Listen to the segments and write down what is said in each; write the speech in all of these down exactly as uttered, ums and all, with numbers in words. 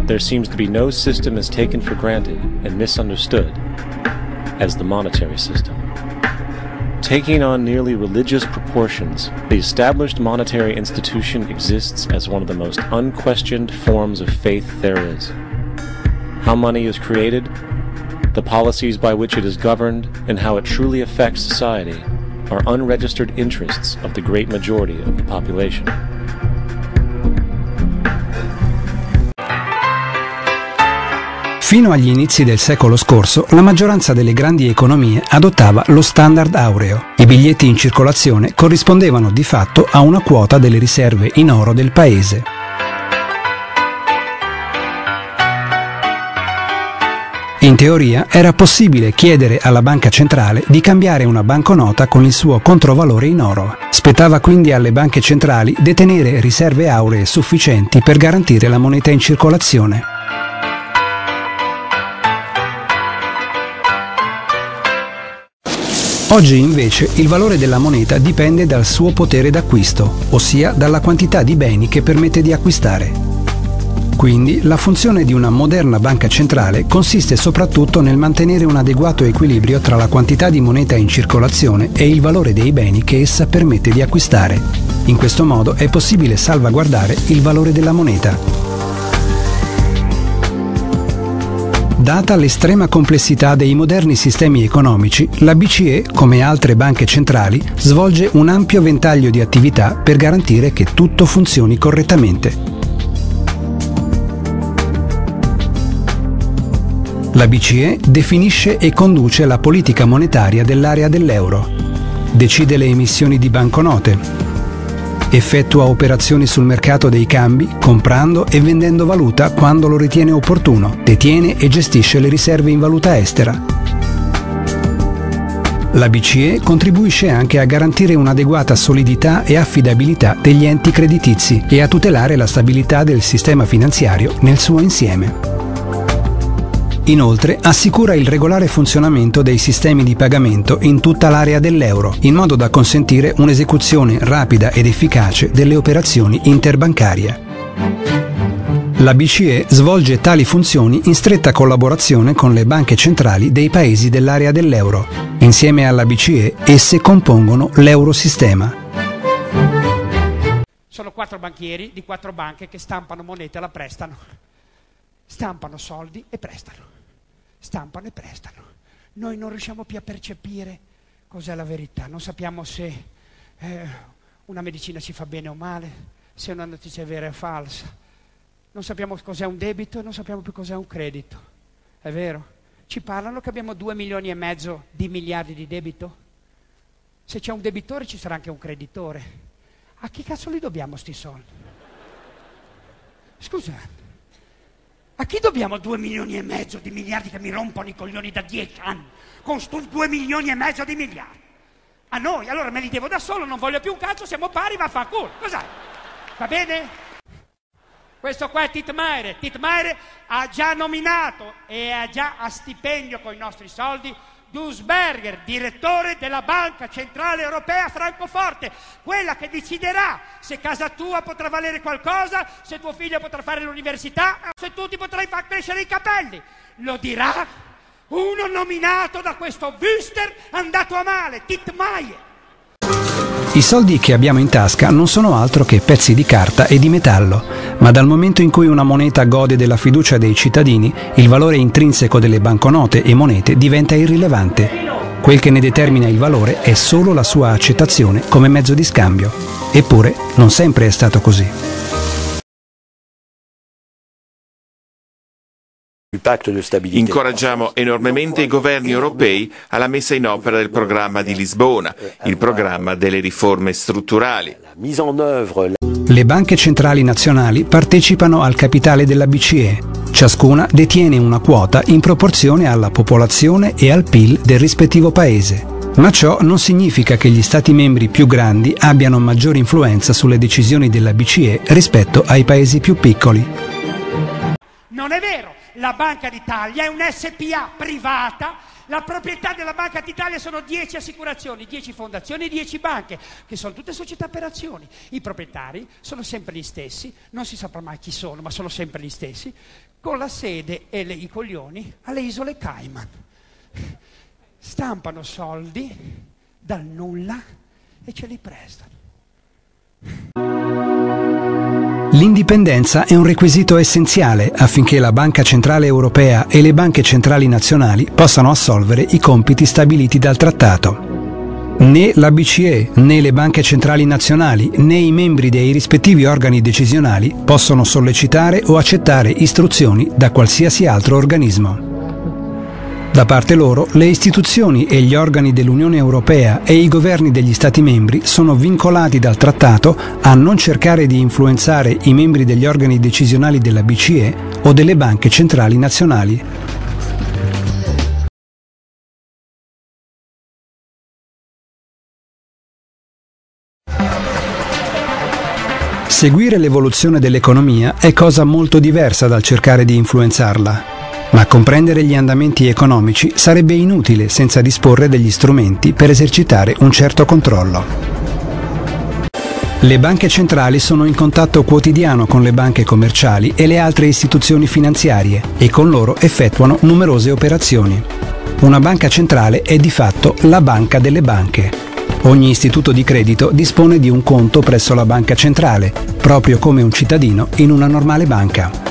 there seems to be no system as taken for granted and misunderstood as the monetary system. Taking on nearly religious proportions, the established monetary institution exists as one of the most unquestioned forms of faith there is. How money is created, the policies by which it is governed, and how it truly affects society are unregistered interests of the great majority of the population. Fino agli inizi del secolo scorso, la maggioranza delle grandi economie adottava lo standard aureo. I biglietti in circolazione corrispondevano di fatto a una quota delle riserve in oro del paese. In teoria era possibile chiedere alla banca centrale di cambiare una banconota con il suo controvalore in oro. Spettava quindi alle banche centrali detenere riserve auree sufficienti per garantire la moneta in circolazione. Oggi invece il valore della moneta dipende dal suo potere d'acquisto, ossia dalla quantità di beni che permette di acquistare. Quindi la funzione di una moderna banca centrale consiste soprattutto nel mantenere un adeguato equilibrio tra la quantità di moneta in circolazione e il valore dei beni che essa permette di acquistare. In questo modo è possibile salvaguardare il valore della moneta. Data l'estrema complessità dei moderni sistemi economici, la B C E, come altre banche centrali, svolge un ampio ventaglio di attività per garantire che tutto funzioni correttamente. La B C E definisce e conduce la politica monetaria dell'area dell'euro, decide le emissioni di banconote, effettua operazioni sul mercato dei cambi, comprando e vendendo valuta quando lo ritiene opportuno, detiene e gestisce le riserve in valuta estera. La B C E contribuisce anche a garantire un'adeguata solidità e affidabilità degli enti creditizi e a tutelare la stabilità del sistema finanziario nel suo insieme. Inoltre assicura il regolare funzionamento dei sistemi di pagamento in tutta l'area dell'euro, in modo da consentire un'esecuzione rapida ed efficace delle operazioni interbancarie. La B C E svolge tali funzioni in stretta collaborazione con le banche centrali dei paesi dell'area dell'euro. Insieme alla B C E, esse compongono l'eurosistema. Sono quattro banchieri di quattro banche che stampano monete e la prestano. Stampano soldi e prestano. Stampano e prestano. Noi non riusciamo più a percepire cos'è la verità. Non sappiamo se eh, una medicina ci fa bene o male, se una notizia è vera o falsa. Non sappiamo cos'è un debito e non sappiamo più cos'è un credito. È vero? Ci parlano che abbiamo due milioni e mezzo di miliardi di debito? Se c'è un debitore ci sarà anche un creditore. A chi cazzo li dobbiamo sti soldi? Scusate. A chi dobbiamo due milioni e mezzo di miliardi che mi rompono i coglioni da dieci anni? Con stu due milioni e mezzo di miliardi? A noi? Allora me li devo da solo, non voglio più un cazzo, siamo pari, vaffanculo. Cos'è? Va bene? Questo qua è Titmaire. Titmaire ha già nominato e ha già a stipendio con i nostri soldi Duesberger, direttore della Banca Centrale Europea a Francoforte, quella che deciderà se casa tua potrà valere qualcosa, se tuo figlio potrà fare l'università, se tu ti potrai far crescere i capelli. Lo dirà uno nominato da questo Wüster andato a male, Titmaire. I soldi che abbiamo in tasca non sono altro che pezzi di carta e di metallo, ma dal momento in cui una moneta gode della fiducia dei cittadini, il valore intrinseco delle banconote e monete diventa irrilevante. Quel che ne determina il valore è solo la sua accettazione come mezzo di scambio. Eppure non sempre è stato così. Incoraggiamo enormemente i governi europei alla messa in opera del programma di Lisbona, il programma delle riforme strutturali. Le banche centrali nazionali partecipano al capitale della B C E. Ciascuna detiene una quota in proporzione alla popolazione e al P I L del rispettivo paese. Ma ciò non significa che gli Stati membri più grandi abbiano maggiore influenza sulle decisioni della B C E rispetto ai paesi più piccoli. Non è vero! La Banca d'Italia è un S P A privata La proprietà della Banca d'Italia sono dieci assicurazioni, dieci fondazioni e dieci banche, che sono tutte società per azioni. I proprietari sono sempre gli stessi, non si saprà mai chi sono, ma sono sempre gli stessi, con la sede e le, i coglioni alle isole Cayman. Stampano soldi dal nulla e ce li prestano. L'indipendenza è un requisito essenziale affinché la Banca Centrale Europea e le banche centrali nazionali possano assolvere i compiti stabiliti dal trattato. Né la B C E, né le banche centrali nazionali, né i membri dei rispettivi organi decisionali possono sollecitare o accettare istruzioni da qualsiasi altro organismo. Da parte loro, le istituzioni e gli organi dell'Unione Europea e i governi degli Stati membri sono vincolati dal trattato a non cercare di influenzare i membri degli organi decisionali della B C E o delle banche centrali nazionali. Seguire l'evoluzione dell'economia è cosa molto diversa dal cercare di influenzarla. Ma comprendere gli andamenti economici sarebbe inutile senza disporre degli strumenti per esercitare un certo controllo. Le banche centrali sono in contatto quotidiano con le banche commerciali e le altre istituzioni finanziarie e con loro effettuano numerose operazioni. Una banca centrale è di fatto la banca delle banche. Ogni istituto di credito dispone di un conto presso la banca centrale, proprio come un cittadino in una normale banca.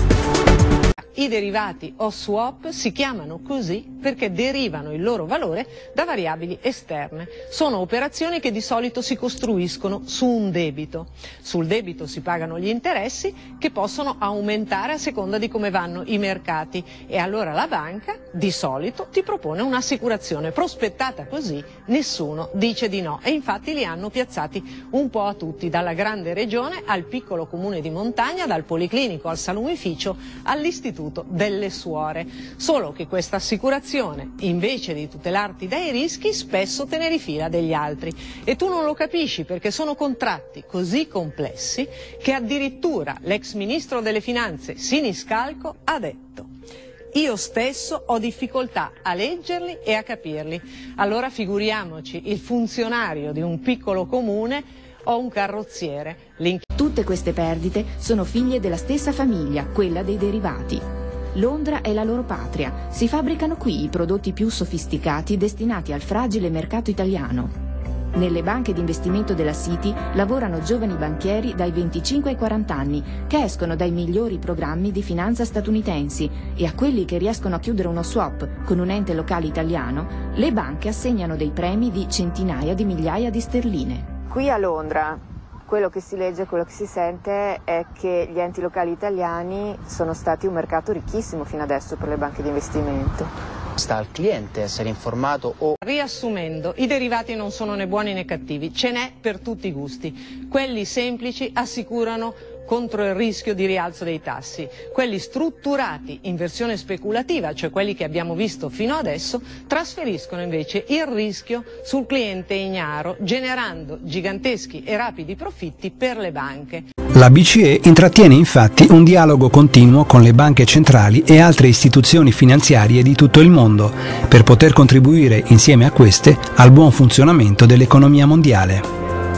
I derivati o swap si chiamano così perché derivano il loro valore da variabili esterne. Sono operazioni che di solito si costruiscono su un debito. Sul debito si pagano gli interessi che possono aumentare a seconda di come vanno i mercati e allora la banca di solito ti propone un'assicurazione. Prospettata così nessuno dice di no e infatti li hanno piazzati un po' a tutti, dalla grande regione al piccolo comune di montagna, dal policlinico al salumificio all'istituto delle suore, solo che questa assicurazione invece di tutelarti dai rischi spesso te ne rifila degli altri e tu non lo capisci perché sono contratti così complessi che addirittura l'ex ministro delle finanze Siniscalco ha detto: io stesso ho difficoltà a leggerli e a capirli, allora figuriamoci il funzionario di un piccolo comune o un carrozziere. Tutte queste perdite sono figlie della stessa famiglia, quella dei derivati. Londra è la loro patria, si fabbricano qui i prodotti più sofisticati destinati al fragile mercato italiano. Nelle banche di investimento della City lavorano giovani banchieri dai venticinque ai quaranta anni che escono dai migliori programmi di finanza statunitensi e a quelli che riescono a chiudere uno swap con un ente locale italiano, le banche assegnano dei premi di centinaia di migliaia di sterline. Qui a Londra quello che si legge, quello che si sente è che gli enti locali italiani sono stati un mercato ricchissimo fino adesso per le banche di investimento. Sta al cliente essere informato o... Riassumendo, i derivati non sono né buoni né cattivi, ce n'è per tutti i gusti. Quelli semplici assicurano contro il rischio di rialzo dei tassi. Quelli strutturati in versione speculativa, cioè quelli che abbiamo visto fino adesso, trasferiscono invece il rischio sul cliente ignaro, generando giganteschi e rapidi profitti per le banche. La B C E intrattiene infatti un dialogo continuo con le banche centrali e altre istituzioni finanziarie di tutto il mondo, per poter contribuire insieme a queste al buon funzionamento dell'economia mondiale.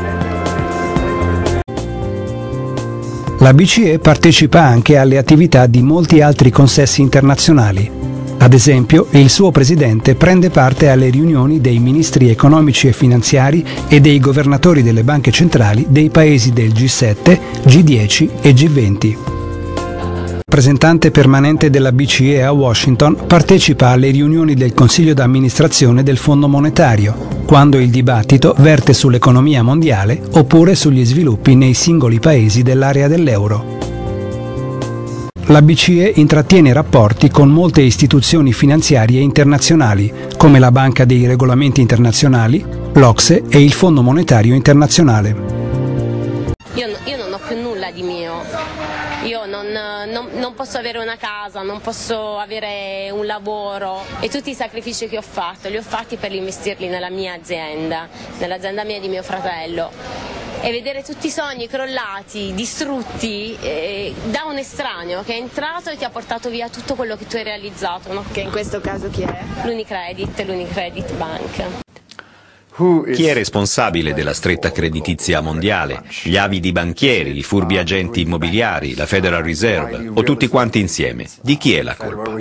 La B C E partecipa anche alle attività di molti altri consessi internazionali. Ad esempio, il suo presidente prende parte alle riunioni dei ministri economici e finanziari e dei governatori delle banche centrali dei paesi del G sette, G dieci e G venti. Il rappresentante permanente della B C E a Washington partecipa alle riunioni del Consiglio d'amministrazione del Fondo Monetario, quando il dibattito verte sull'economia mondiale oppure sugli sviluppi nei singoli paesi dell'area dell'euro. La B C E intrattiene rapporti con molte istituzioni finanziarie internazionali, come la Banca dei Regolamenti Internazionali, l'O C S E e il Fondo Monetario Internazionale. Io, io non ho più nulla di mio. Io non, non, non posso avere una casa, non posso avere un lavoro e tutti i sacrifici che ho fatto li ho fatti per investirli nella mia azienda, nell'azienda mia e di mio fratello. e vedere tutti i sogni crollati, distrutti eh, da un estraneo che è entrato e ti ha portato via tutto quello che tu hai realizzato, no? Che in questo caso chi è? L'Unicredit, l'Unicredit Bank. Chi è responsabile della stretta creditizia mondiale? Gli avidi banchieri, i furbi agenti immobiliari, la Federal Reserve o tutti quanti insieme? Di chi è la colpa?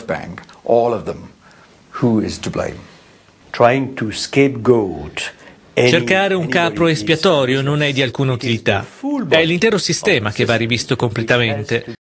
Cercare un capro espiatorio non è di alcuna utilità. È l'intero sistema che va rivisto completamente.